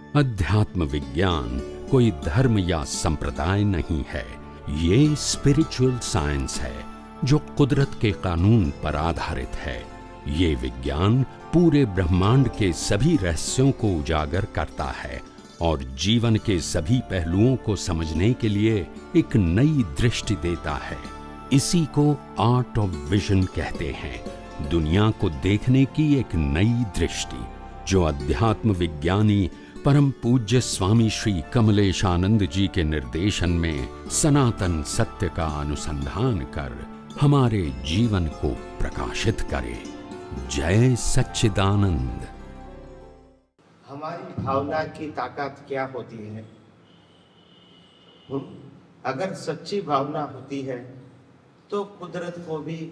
अध्यात्म विज्ञान कोई धर्म या संप्रदाय नहीं है, ये स्पिरिचुअल साइंस है जो कुदरत के कानून पर आधारित है। ये विज्ञान पूरे ब्रह्मांड के सभी रहस्यों को उजागर करता है और जीवन के सभी पहलुओं को समझने के लिए एक नई दृष्टि देता है। इसी को आर्ट ऑफ विजन कहते हैं, दुनिया को देखने की एक नई दृष्टि, जो अध्यात्म विज्ञानी परम पूज्य स्वामी श्री कमलेशानंद जी के निर्देशन में सनातन सत्य का अनुसंधान कर हमारे जीवन को प्रकाशित करे। जय सच्चिदानंद। हमारी भावना की ताकत क्या होती है? अगर सच्ची भावना होती है तो कुदरत को भी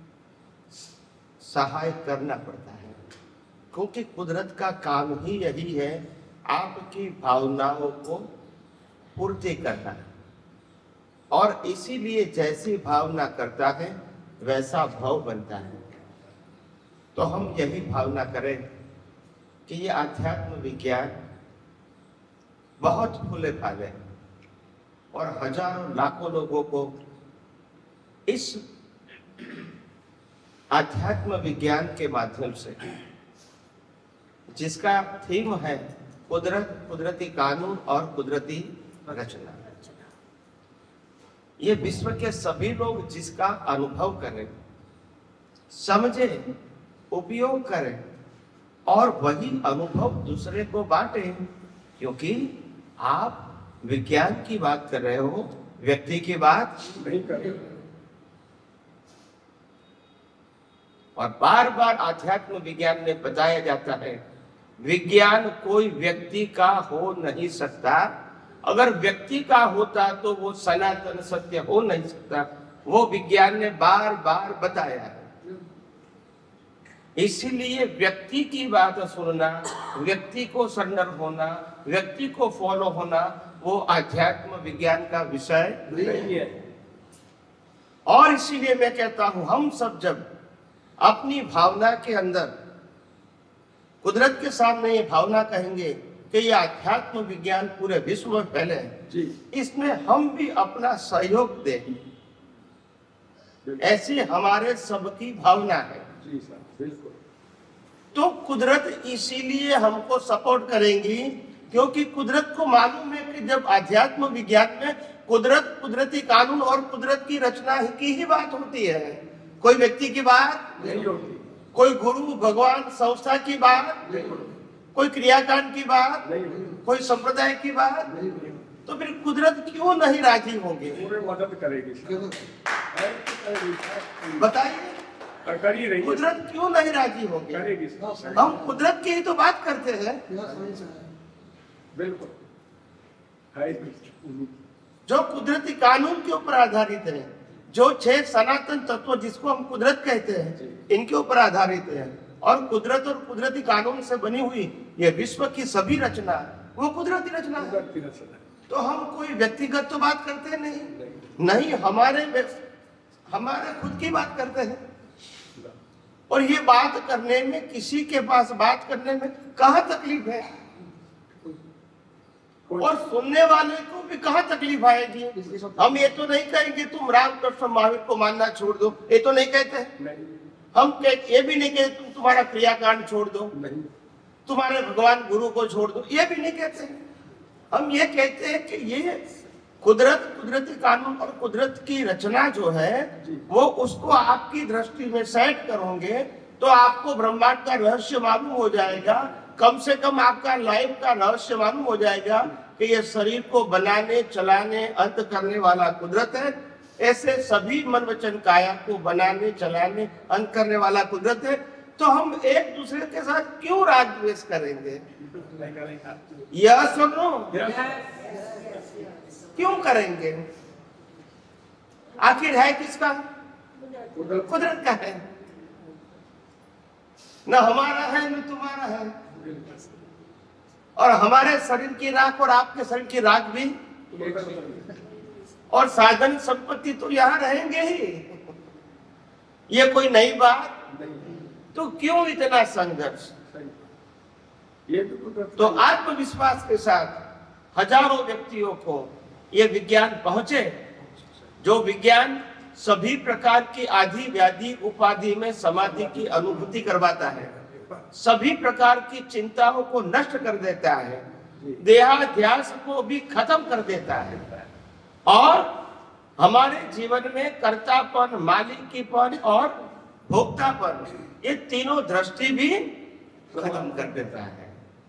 सहाय करना पड़ता है, क्योंकि कुदरत का काम ही यही है, आपकी भावनाओं को पूर्ति करना है। और इसीलिए जैसी भावना करता है वैसा भाव बनता है। तो हम यही भावना करें कि ये आध्यात्म विज्ञान बहुत फूले फाले और हजारों लाखों लोगों को इस आध्यात्म विज्ञान के माध्यम से, जिसका थीम है कुदरत, कुदरती कानून और कुदरती रचना, ये विश्व के सभी लोग जिसका अनुभव करें, समझें, उपयोग करें और वही अनुभव दूसरे को बांटें। क्योंकि आप विज्ञान की बात कर रहे हो, व्यक्ति की बात नहीं कर रहे। और बार बार आध्यात्म विज्ञान में बताया जाता है, विज्ञान कोई व्यक्ति का हो नहीं सकता। अगर व्यक्ति का होता तो वो सनातन सत्य हो नहीं सकता। वो विज्ञान ने बार बार बताया है। इसीलिए व्यक्ति की बात सुनना, व्यक्ति को सरेंडर होना, व्यक्ति को फॉलो होना, वो आध्यात्म विज्ञान का विषय नहीं है। और इसीलिए मैं कहता हूं, हम सब जब अपनी भावना के अंदर कुदरत के सामने ये भावना कहेंगे कि ये आध्यात्म विज्ञान पूरे विश्व में फैले है, इसमें हम भी अपना सहयोग दें, ऐसी हमारे सबकी भावना है। जी सर, बिल्कुल। तो कुदरत इसीलिए हमको सपोर्ट करेंगी, क्योंकि कुदरत को मालूम है कि जब आध्यात्म विज्ञान में कुदरत, कुदरती कानून और कुदरत की रचना की ही बात होती है, कोई व्यक्ति की बात नहीं होती, कोई गुरु, भगवान, संस्था की बात नहीं, कोई क्रियाकांड की बात नहीं, कोई संप्रदाय की बात नहीं। तो फिर कुदरत क्यों नहीं राजी होंगे? पूरे मदद करेगी। बताइए, कुदरत क्यों नहीं राजी होंगे? हम कुदरत की ही तो बात करते हैं। बिल्कुल, जो कुदरती कानून के ऊपर आधारित है, जो 6 सनातन तत्व जिसको हम कुदरत कहते हैं, इनके ऊपर आधारित है। और कुदरत और कुदरती कानून से बनी हुई ये विश्व की सभी रचना, वो कुदरती रचना है। तो हम कोई व्यक्तिगत तो बात करते नहीं, हमारे खुद की बात करते हैं। और ये बात करने में, किसी के पास बात करने में कहाँ तकलीफ है, और सुनने वाले को भी कहाँ तकलीफ आएगी? हम ये तो नहीं कहेंगे तुम रामकृष्ण महावीर को मानना छोड़ दो, ये तो नहीं कहते। हम ये भी नहीं कहते तुम तुम्हारा क्रियाकांड छोड़ दो, तुम्हारे भगवान गुरु को छोड़ दो, ये भी नहीं कहते। हम ये कहते हैं कि ये कुदरत, कुदरती कानून और कुदरत की रचना जो है, वो उसको आपकी दृष्टि में सेट करोगे तो आपको ब्रह्मांड का रहस्य मालूम हो जाएगा। कम से कम आपका लाइफ का रहस्य मालूम हो जाएगा कि ये शरीर को बनाने, चलाने, अंत करने वाला कुदरत है। ऐसे सभी मन वचन काया को बनाने, चलाने, अंत करने वाला कुदरत है। तो हम एक दूसरे के साथ क्यों राग द्वेष करेंगे? यह सुनो, क्यों करेंगे? आखिर है किसका? कुदरत का है। न हमारा है न तुम्हारा है। और हमारे शरीर की राख और आपके शरीर की राख भी, और साधन संपत्ति तो यहाँ रहेंगे ही। ये कोई नई बात? तो क्यों इतना संघर्ष? तो आत्मविश्वास के साथ हजारों व्यक्तियों को ये विज्ञान पहुंचे, जो विज्ञान सभी प्रकार की आदि व्याधि उपाधि में समाधि की अनुभूति करवाता है, सभी प्रकार की चिंताओं को नष्ट कर देता है, देहाध्यास को भी खत्म कर देता है और हमारे जीवन में कर्तापन, मालिकीपन और भोक्तापन, ये तीनों दृष्टि भी खत्म कर देता है।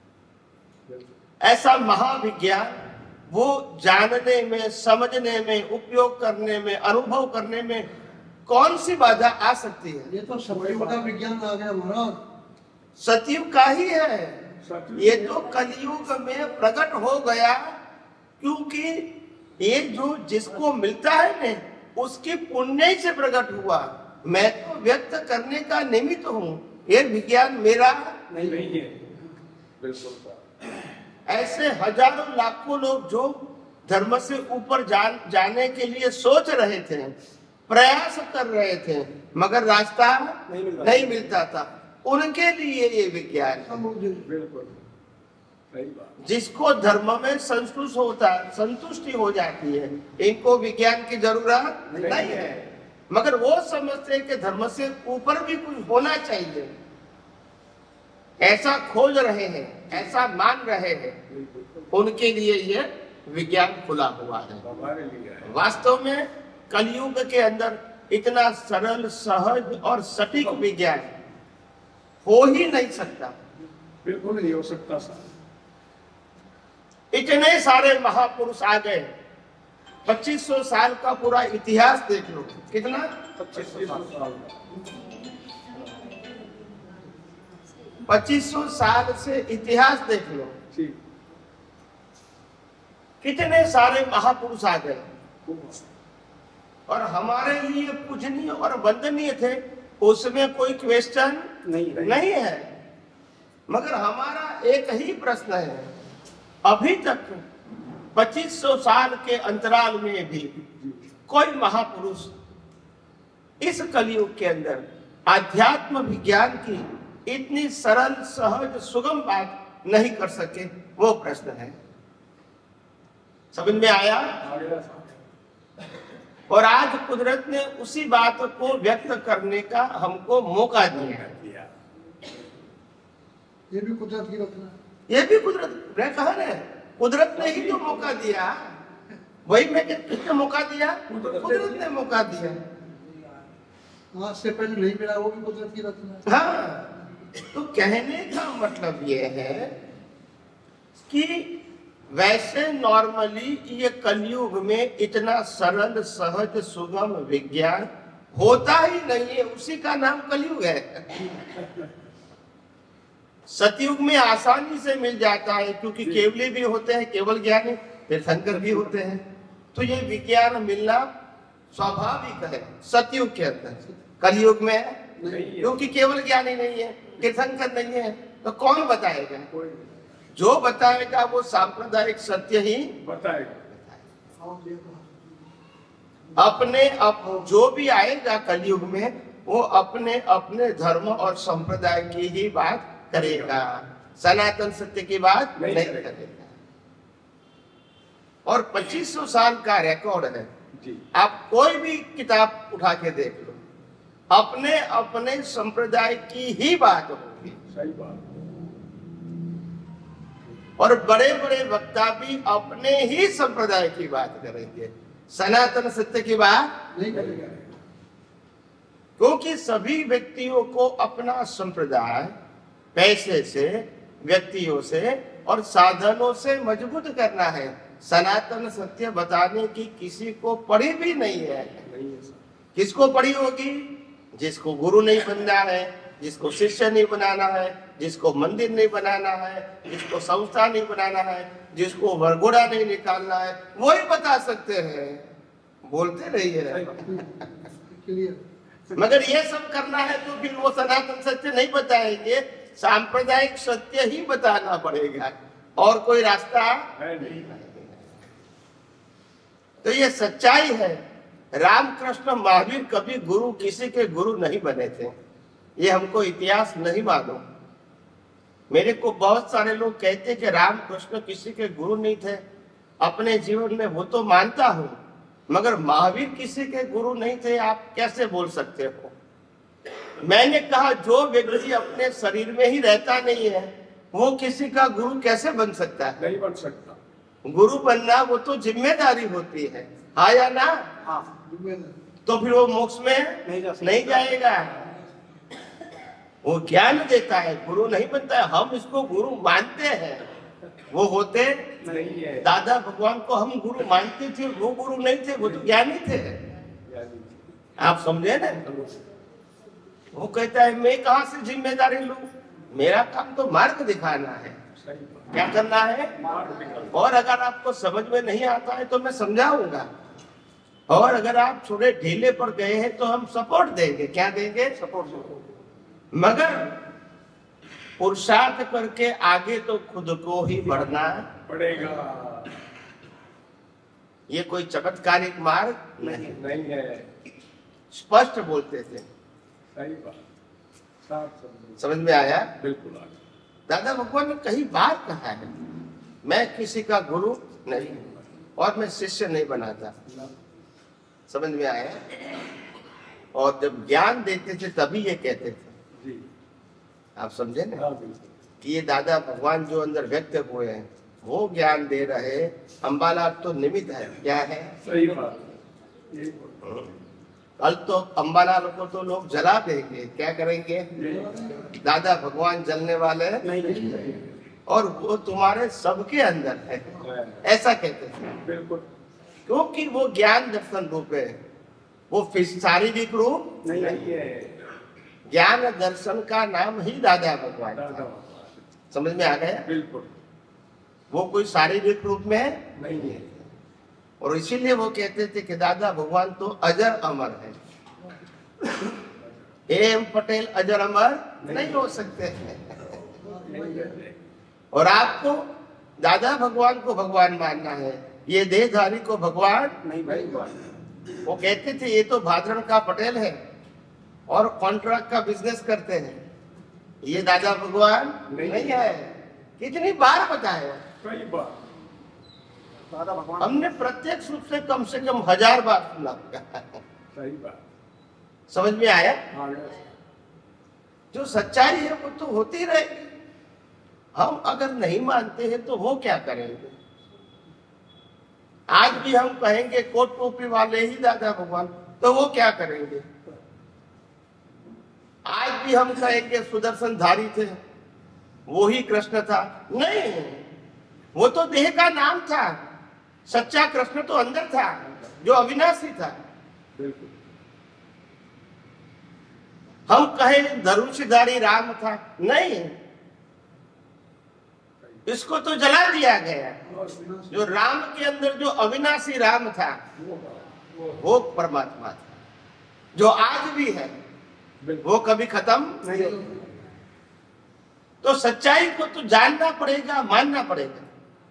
ऐसा महाविज्ञान वो जानने में, समझने में, उपयोग करने में, अनुभव करने में कौन सी बाधा आ सकती है? ये तो सतयुग का विज्ञान आ गया महाराज, सतयुग का ही है। ये तो कलयुग में प्रकट हो गया, क्योंकि ये जो जिसको मिलता है ना, उसकी पुण्य से प्रकट हुआ। मैं तो व्यक्त करने का निमित्त हूँ, ये विज्ञान मेरा नहीं है। बिल्कुल। ऐसे हजारों लाखों लोग जो धर्म से ऊपर जाने के लिए सोच रहे थे, प्रयास कर रहे थे, मगर रास्ता नहीं मिलता था, उनके लिए ये विज्ञान है। जिसको धर्म में संतुष्टि हो जाती है, इनको विज्ञान की जरूरत नहीं है, मगर वो समझते हैं कि धर्म से ऊपर भी कुछ होना चाहिए, ऐसा खोज रहे हैं, ऐसा मान रहे हैं, उनके लिए ये विज्ञान खुला हुआ है। वास्तव में कलयुग के अंदर इतना सरल, सहज और सटीक विज्ञान हो ही नहीं सकता, बिल्कुल नहीं हो सकता सर। इतने सारे महापुरुष आ गए, 2500 साल का पूरा इतिहास देख लो। कितना? 2500 साल से इतिहास देख लो, कितने सारे महापुरुष आ गए और हमारे लिए पूजनीय और वंदनीय थे, उसमें कोई क्वेश्चन नहीं है। मगर हमारा एक ही प्रश्न है, अभी तक 2500 साल के अंतराल में भी कोई महापुरुष इस कलयुग के अंदर आध्यात्म विज्ञान की इतनी सरल, सहज, सुगम बात नहीं कर सके, वो प्रश्न है। समझ में आया? और आज कुदरत ने उसी बात को व्यक्त करने का हमको मौका दिया। ये भी कुदरत की रचना, ये भी कुदरत, मैं कहा ना, कुदरत ने ही तो मौका दिया। वही मैं किसने मौका दिया? कुदरत ने मौका दिया। आज से पहले नहीं मिला, वो भी कुदरत की रचना। हाँ, तो कहने का मतलब ये है कि वैसे नॉर्मली ये कलयुग में इतना सरल, सहज, सुगम विज्ञान होता ही नहीं है, उसी का नाम कलयुग है। सतयुग में आसानी से मिल जाता है, क्योंकि केवली भी होते हैं, केवल ज्ञानी, तीर्थंकर भी होते हैं, तो ये विज्ञान मिलना स्वाभाविक है सतयुग के अंदर। कलयुग में क्योंकि केवल ज्ञानी नहीं है, तीर्थंकर नहीं है, तो कौन बताएगा? जो बताएगा वो सांप्रदायिक सत्य ही बताएगा। जो भी आएगा कलयुग में, वो अपने अपने धर्म और संप्रदाय की ही बात करेगा, सनातन सत्य की बात नहीं करेगा। और 2500 साल का रिकॉर्ड है, आप कोई भी किताब उठा के देख लो, अपने अपने संप्रदाय की ही बात होगी। सही बात। और बड़े बड़े वक्ता भी अपने ही संप्रदाय की बात करेंगे, सनातन सत्य की बात नहीं करेंगे, क्योंकि सभी व्यक्तियों को अपना संप्रदाय पैसे से, व्यक्तियों से और साधनों से मजबूत करना है। सनातन सत्य बताने की किसी को पड़ी भी नहीं है। किसको पड़ी होगी? जिसको गुरु नहीं बनना है, जिसको शिष्य नहीं बनाना है, जिसको मंदिर नहीं बनाना है, जिसको संस्था नहीं बनाना है, जिसको वरघोड़ा नहीं निकालना है, वही बता सकते हैं। बोलते रहिए। मगर ये सब करना है तो फिर वो सनातन सत्य नहीं बताएंगे, सांप्रदायिक सत्य ही बताना पड़ेगा, और कोई रास्ता नहीं। तो ये सच्चाई है। रामकृष्ण महावीर कभी गुरु, किसी के गुरु नहीं बने थे, ये हमको इतिहास नहीं मालूम। मेरे को बहुत सारे लोग कहते कि रामकृष्ण किसी के गुरु नहीं थे, अपने जीवन में वो तो मानता हूं, मगर महावीर किसी के गुरु नहीं थे, आप कैसे बोल सकते हो? मैंने कहा जो व्यक्ति अपने शरीर में ही रहता नहीं है वो किसी का गुरु कैसे बन सकता है? नहीं बन सकता। गुरु बनना वो तो जिम्मेदारी होती है, हाँ या ना? हाँ, जिम्मेदारी। तो फिर वो मोक्ष में नहीं जाएगा। वो ज्ञान देता है, गुरु नहीं बनता है। हम इसको गुरु मानते हैं, वो होते नहीं है। दादा भगवान को हम गुरु मानते थे, वो गुरु नहीं थे, वो तो ज्ञानी थे। आप समझे ना? वो कहता है मैं कहां से जिम्मेदारी लूं, मेरा काम तो मार्ग दिखाना है। क्या करना है? और अगर आपको समझ में नहीं आता है तो मैं समझाऊंगा, और अगर आप थोड़े ढीले पर गए हैं तो हम सपोर्ट देंगे। क्या देंगे? सपोर्ट। मगर पुरुषार्थ करके आगे तो खुद को ही बढ़ना पड़ेगा। ये कोई चमत्कारिक मार्ग नहीं है। स्पष्ट बोलते थे। सही बात, साफ समझ में आया? बिल्कुल आ गया। दादा भगवान ने कई बार कहा है मैं किसी का गुरु नहीं और मैं शिष्य नहीं बनाता। समझ में आया? और जब ज्ञान देते थे तभी ये कहते थे। जी। आप समझे ना? हाँ, बिल्कुल। कि ये दादा भगवान जो अंदर व्यक्त हुए हैं वो ज्ञान दे रहे, अंबाला तो निमित्त है। क्या है? सही बात है। यही बात। कल तो अंबालाल को तो लोग जला देंगे। क्या करेंगे? दादा भगवान जलने वाले नहीं, और वो तुम्हारे सबके अंदर है, ऐसा कहते थे। बिल्कुल। क्योंकि वो ज्ञान दर्शन रूप है, वो शारीरिक रूप नहीं है। ज्ञान दर्शन का नाम ही दादा भगवान था। समझ में आ गया? बिल्कुल। वो कोई शारीरिक रूप में नहीं है। और इसीलिए वो कहते थे कि दादा भगवान तो अजर अमर है। एम पटेल अजर अमर नहीं हो सकते हैं। और आपको दादा भगवान को भगवान मानना है, ये देहधारी को भगवान नहीं मानना। वो कहते थे ये तो भादरण का पटेल है और कॉन्ट्रैक्ट का बिजनेस करते हैं, ये दादा भगवान नहीं है। कितनी बार बताया? सही बात। दादा भगवान हमने प्रत्यक्ष रूप से कम 1000 बार सुना। सही बात। समझ में आया? आ गया। जो सच्चाई है वो तो होती रहेगी। हम अगर नहीं मानते हैं तो वो क्या करेंगे? आज भी हम कहेंगे कोट टोपी वाले ही दादा भगवान, तो वो क्या करेंगे? आज भी हम कहेंगे सुदर्शन धारी थे, वो ही कृष्ण था। नहीं, वो तो देह का नाम था, सच्चा कृष्ण तो अंदर था जो अविनाशी था। बिल्कुल। हम कहें धनुषधारी राम था, नहीं, इसको तो जला दिया गया। जो राम के अंदर जो अविनाशी राम था वो परमात्मा था, जो आज भी है, वो कभी खत्म नहीं। तो सच्चाई को तो जानना पड़ेगा, मानना पड़ेगा।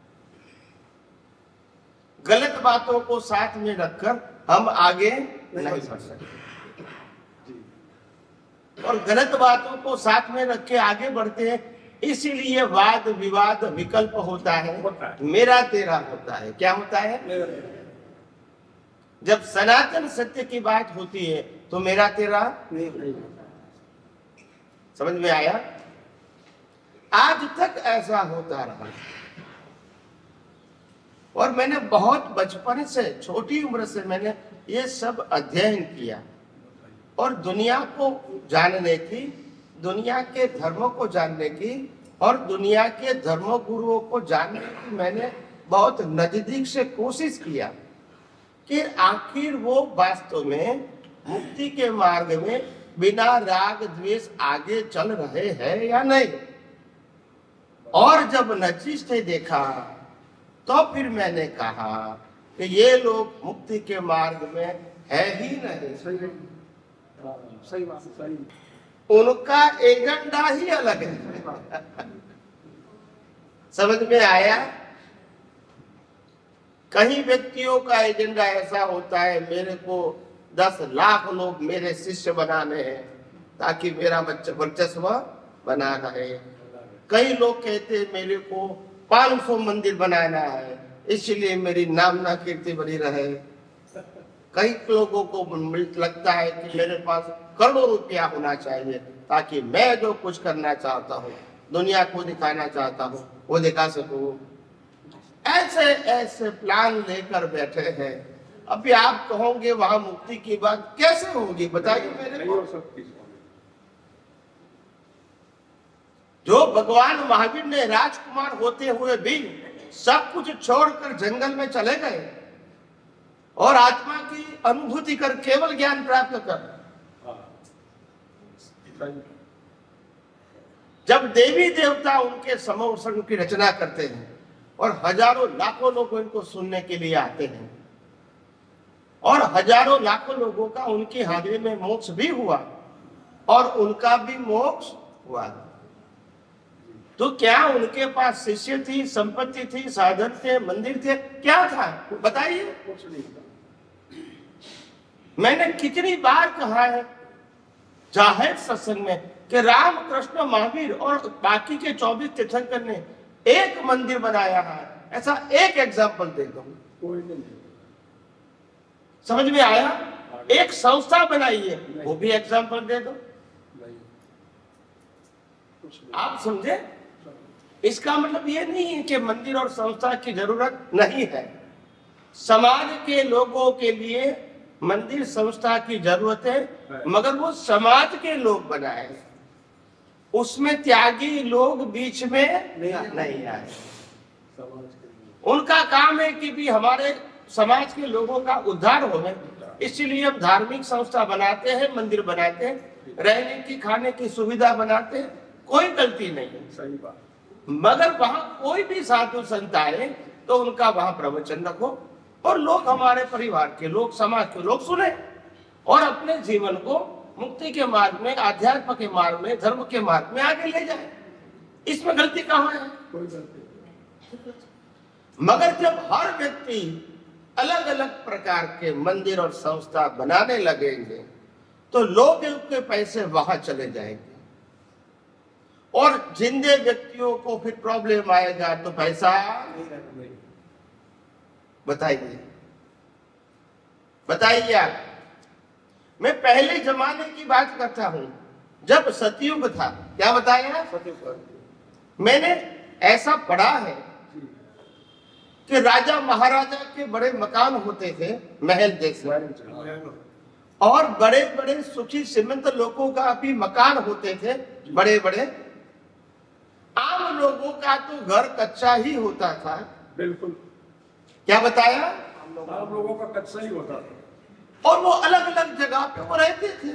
गलत बातों को साथ में रखकर हम आगे नहीं बढ़ सकते, और गलत बातों को साथ में रख के आगे बढ़ते हैं, इसीलिए वाद विवाद विकल्प होता है, मेरा तेरा होता है। क्या होता है? जब सनातन सत्य की बात होती है तो मेरा तेरा नहीं। समझ में आया? आज तक ऐसा होता रहा, और मैंने बहुत बचपन से, छोटी उम्र से मैंने ये सब अध्ययन किया, और दुनिया को जानने की, दुनिया के धर्मों को जानने की, और दुनिया के धर्म गुरुओं को जानने की मैंने बहुत नजदीक से कोशिश किया कि आखिर वो वास्तव में मुक्ति के मार्ग में बिना राग द्वेष आगे चल रहे हैं या नहीं। और जब नजीक से देखा तो फिर मैंने कहा कि ये लोग मुक्ति के मार्ग में है ही नहीं। सही बात, सही। उनका एजेंडा ही अलग है। समझ में आया? कई व्यक्तियों का एजेंडा ऐसा होता है, मेरे को 10 लाख लोग मेरे शिष्य बनाने हैं ताकि मेरा बच्चा वर्चस्व बना रहे। कई लोग कहते हैं मेरे को 500 मंदिर बनाना है, इसलिए मेरी नामना कीर्ति बनी रहे। कई लोगों को लगता है कि मेरे पास करोड़ों रुपया होना चाहिए ताकि मैं जो कुछ करना चाहता हूँ, दुनिया को दिखाना चाहता हूँ, वो दिखा सकूं। ऐसे ऐसे प्लान लेकर बैठे हैं। अभी आप कहोगे वहां मुक्ति की बात कैसे होगी, बताइए मेरे को। जो भगवान महावीर ने राजकुमार होते हुए भी सब कुछ छोड़कर जंगल में चले गए और आत्मा की अनुभूति कर केवल ज्ञान प्राप्त कर, जब देवी देवता उनके समोसन की रचना करते हैं और हजारों लाखों लोग इनको सुनने के लिए आते हैं और हजारों लाखों लोगों का उनकी हाजिरी में मोक्ष भी हुआ और उनका भी मोक्ष हुआ, तो क्या उनके पास शिष्य थी, संपत्ति थी, साधन थे, मंदिर थे, क्या था बताइए। कुछ नहीं था। मैंने कितनी बार कहा है जाहिर सत्संग में कि राम कृष्ण महावीर और बाकी के 24 तीर्थंकर ने एक मंदिर बनाया है, ऐसा एक एग्जाम्पल दे दो। कोई नहीं। समझ में आया? एक संस्था बनाई है, वो भी एग्जाम्पल दे दो। आप समझे? इसका मतलब ये नहीं है कि मंदिर और संस्था की जरूरत नहीं है। समाज के लोगों के लिए मंदिर संस्था की जरूरत है, मगर वो समाज के लोग बनाए, उसमें त्यागी लोग बीच में नहीं आए। उनका काम है कि भी हमारे समाज के लोगों का उद्धार हो, इसलिए हम धार्मिक संस्था बनाते हैं, मंदिर बनाते हैं, रहने की खाने की सुविधा बनाते हैं, कोई गलती नहीं है। सही बात। मगर वहां कोई भी साधु संत आए तो उनका वहां प्रवचन रखो और लोग, हमारे परिवार के लोग, समाज के लोग सुने और अपने जीवन को मुक्ति के मार्ग में, अध्यात्म के मार्ग में, धर्म के मार्ग में आगे ले जाए। इसमें गलती कहाँ है? कोई गलती नहीं। मगर जब हर व्यक्ति अलग अलग प्रकार के मंदिर और संस्था बनाने लगेंगे तो लोग के पैसे वहां चले जाएंगे और जिंदे व्यक्तियों को फिर प्रॉब्लम आएगा तो पैसा नहीं। बताइए, बताइए आप। मैं पहले जमाने की बात करता हूं, जब सतयुग था। क्या बताया? मैंने ऐसा पढ़ा है कि राजा महाराजा के बड़े मकान होते थे, महल जैसे, और बड़े बड़े सुखी श्रीमंत लोगों का भी मकान होते थे, बड़े बड़े। आम लोगों का तो घर कच्चा ही होता था। बिल्कुल। क्या बताया? आम लोगों का कच्चा ही होता था और वो अलग अलग जगह पे वो रहते थे।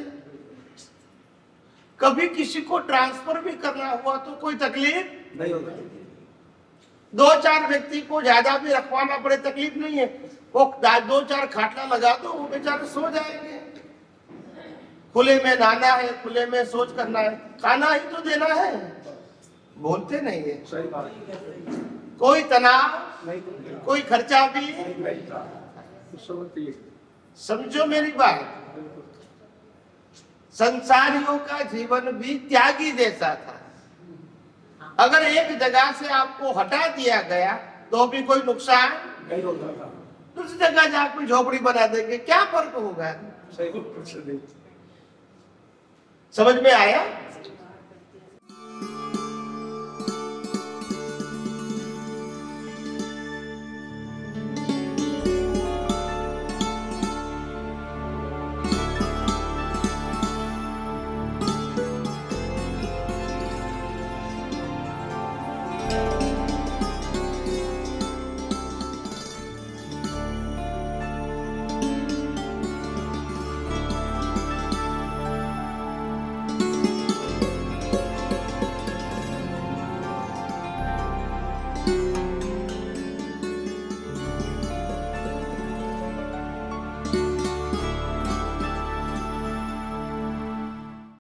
कभी किसी को ट्रांसफर भी करना हुआ तो कोई तकलीफ नहीं होती। 2-4 व्यक्ति को ज्यादा भी रखवाना पड़े तकलीफ नहीं है, वो 2-4 खाटला लगा दो, वो बेचारे सो जाएंगे। खुले में नहाना है, खुले में सोच करना है, खाना ही तो देना है, बोलते नहीं है। सही बात। कोई तनाव नहीं, कोई खर्चा भी नहीं था। समझो मेरी बात। संसारियों का जीवन भी त्यागी जैसा था। अगर एक जगह से आपको हटा दिया गया तो भी कोई नुकसान नहीं होता था। दूसरी जगह जाकर झोपड़ी बना देंगे, क्या फर्क होगा? सही कुछ नहीं। समझ में आया?